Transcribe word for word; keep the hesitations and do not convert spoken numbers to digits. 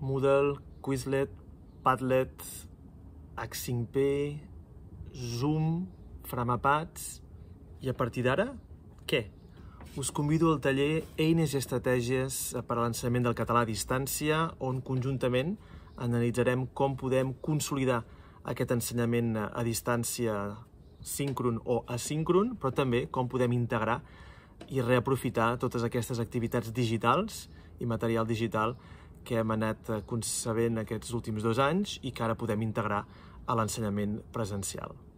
Moodle, Quizlet, Padlet, H cinc P, Zoom, Framapads... I a partir d'ara, què? Us convido al taller Eines i estratègies per a l'ensenyament del català a distància, on conjuntament analitzarem com podem consolidar aquest ensenyament a distància síncron o asíncron, però també com podem integrar i reaprofitar totes aquestes activitats digitals i material digital que hem anat concebent aquests últims dos anys i que ara podem integrar a l'ensenyament presencial.